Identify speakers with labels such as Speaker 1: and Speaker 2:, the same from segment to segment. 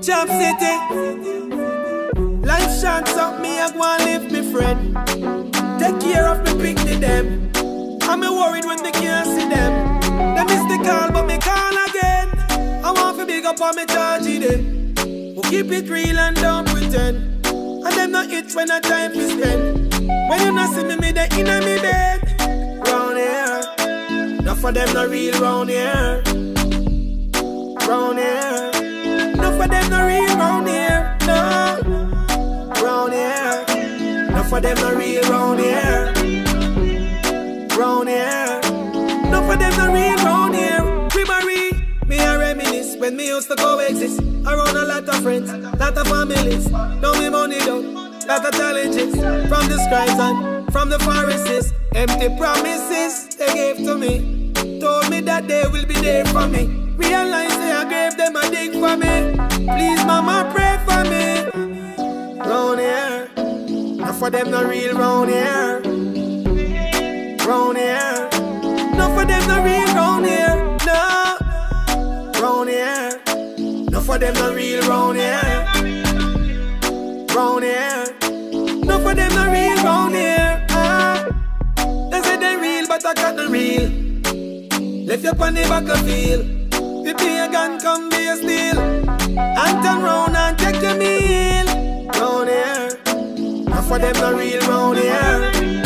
Speaker 1: CHOPCity. Life short, so me I go and live me friend. Take care of me picnic them. I'm worried when they can't see them. They miss the call but me call again. I want to big up on me charge them. Who keep it real and don't pretend. And them not itch when I time to spend. When you not see me, me they in me bed. Round here, enough for them not real round here. Round here, enough for them not real round here. No, round here, enough for them not real round here. Round here, enough for them not real round here. Primary, me a reminisce when me used to coexist around a lot of friends, lot of families. Now me money down, lot of challenges from the scribes and from the Pharisees. Empty promises they gave to me, told me that they will be there for me. Realize they I gave them a dig for me. Please mama pray for me. Round here, enough for them not real round here. Round here, enough for them not real round here. No, round here, enough for them not real round here. Round here, enough for them not real round here. They say they real but I got the real. Left you on the battlefield. The pagan come be a steal. And turn round and take your meal. Round here, enough for them not real round here.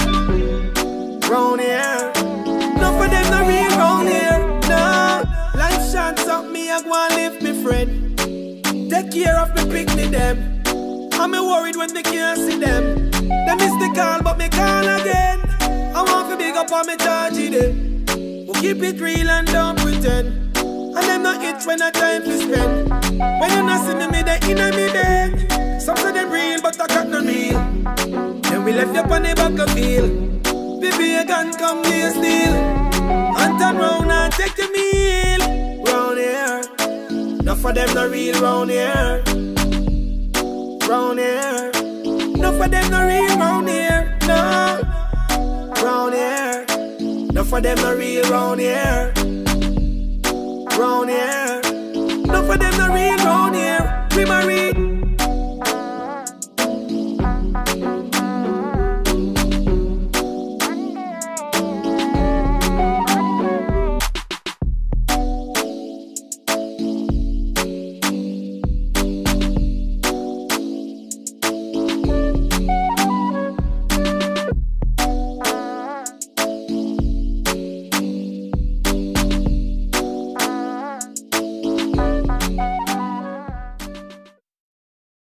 Speaker 1: Round here, enough for them not real round here. No, life short, so me I go and live me friend. Take care of me picnic them. I'm worried when they can't see them. They miss the call but me call again. I want to big up on me charge them. Who keep it real and don't pretend. And them not itch when I time to spend. When you not see me, me they in me bed. Some say them real but I got no real. Then we left you on the battlefield. Baby, you can come here still. And turn round and take the meal. Round here, enough for them not real round here. Round here, enough for them not real round here. No, round here, enough for them not real round here. Round here, enough for them not real round here. Primary.